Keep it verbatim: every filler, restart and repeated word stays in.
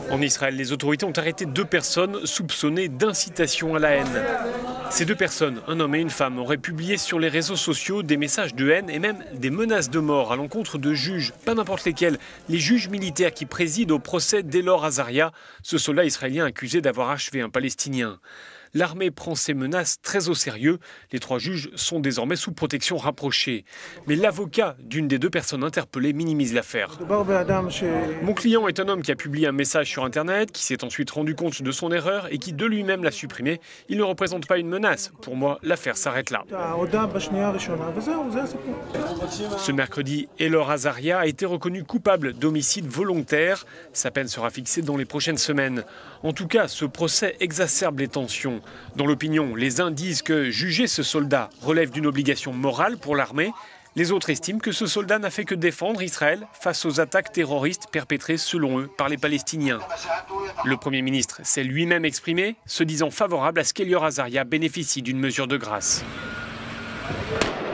En Israël, les autorités ont arrêté deux personnes soupçonnées d'incitation à la haine. Ces deux personnes, un homme et une femme, auraient publié sur les réseaux sociaux des messages de haine et même des menaces de mort à l'encontre de juges, pas n'importe lesquels, les juges militaires qui président au procès d'Elor Azaria, ce soldat israélien accusé d'avoir achevé un Palestinien. L'armée prend ces menaces très au sérieux. Les trois juges sont désormais sous protection rapprochée. Mais l'avocat d'une des deux personnes interpellées minimise l'affaire. Mon client est un homme qui a publié un message sur Internet, qui s'est ensuite rendu compte de son erreur et qui de lui-même l'a supprimé. Il ne représente pas une menace. Pour moi, l'affaire s'arrête là. Ce mercredi, Elor Azaria a été reconnu coupable d'homicide volontaire. Sa peine sera fixée dans les prochaines semaines. En tout cas, ce procès exacerbe les tensions. Dans l'opinion, les uns disent que juger ce soldat relève d'une obligation morale pour l'armée. Les autres estiment que ce soldat n'a fait que défendre Israël face aux attaques terroristes perpétrées, selon eux, par les Palestiniens. Le Premier ministre s'est lui-même exprimé, se disant favorable à ce qu'Elor Azaria bénéficie d'une mesure de grâce.